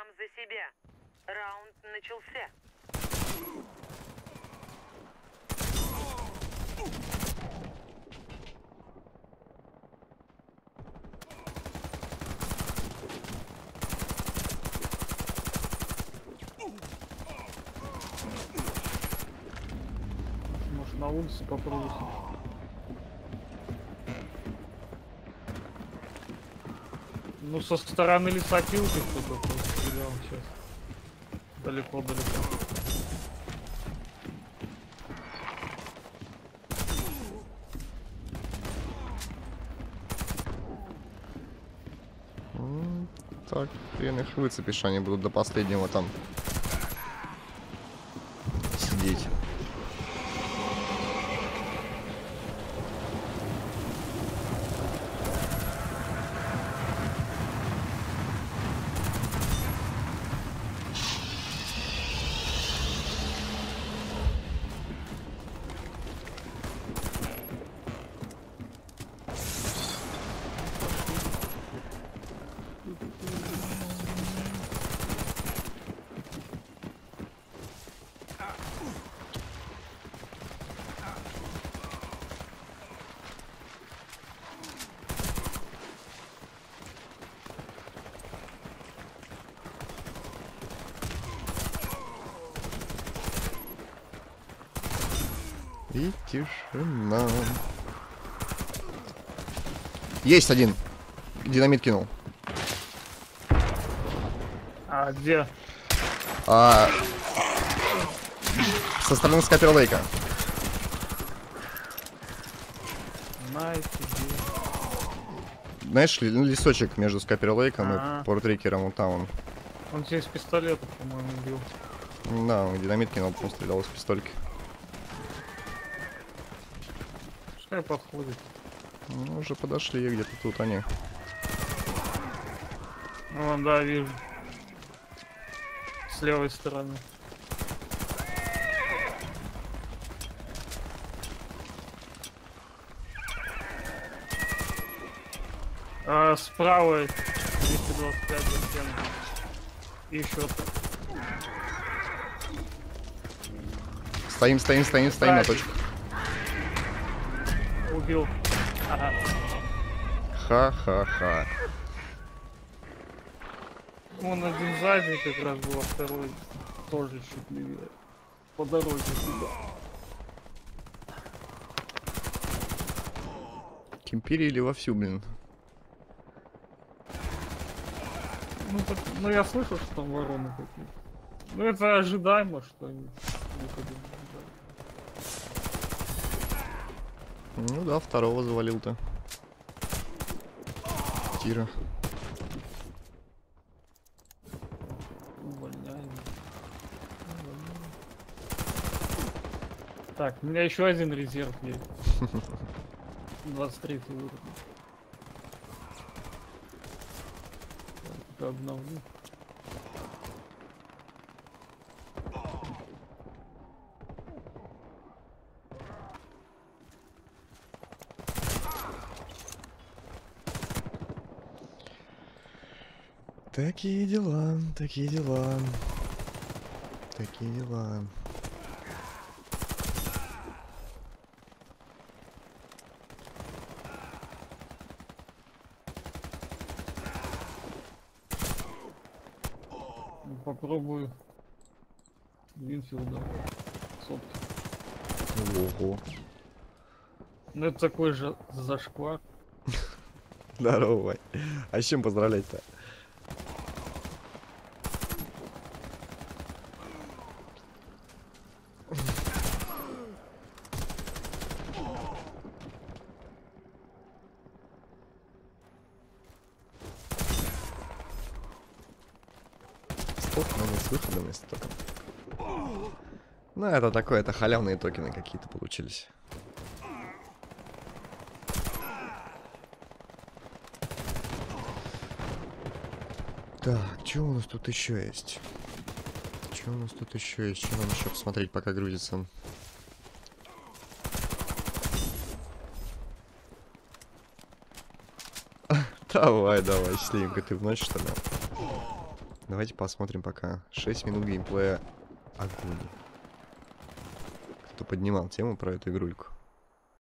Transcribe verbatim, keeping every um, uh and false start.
Сам за себя. Раунд начался. Может, на улице попробовать. Ну, со стороны лесопилки кто-то стрелял сейчас. Далеко-далеко. Так, хрен их выцепишь, они будут до последнего там сидеть. И тишина. Есть один. Динамит кинул. А где? А... Со стороны Скапер Лейка. Найс, Знаешь, лесочек между Скапер Лейком А-а. и Портрикером, вот там он. Он через пистолет, по-моему, бил. Да, он динамит кинул, потом стрелял из пистольки. Пускай подходит. Ну, уже подошли, где-то тут они. Вон, да, вижу. С левой стороны. А, справа двести двадцать пять за стеной. Еще. Стоим, стоим, стоим, стоим на Сзади. точку. Убил. Ага. Ха-ха-ха. Он один сзади как раз был, а второй тоже чуть левее. По дороге сюда. Кемпирили вовсю, блин. Ну, так, ну я слышал, что там вороны какие-то. Ну это ожидаемо, что они выходят. Ну да, второго завалил-то. Тира. Увольняем. Увольняем. Так, у меня еще один резерв есть. двадцать третий уровень. Так, обновлю. Такие дела, такие дела. Такие дела. Попробую Винфилда. Сотки. Ого. Ну это такой же зашквар. Здорово, Вань. А с чем поздравлять-то? Столько с выходами столько. Ну это такое, это халявные токены какие-то получились. Так, что у нас тут еще есть? Что у нас тут еще есть? Что нам еще посмотреть, пока грузится? Давай, давай, счастливенько, ты в ночь, что ли? Давайте посмотрим пока. шесть минут геймплея. Огонь. Кто поднимал тему про эту игрульку?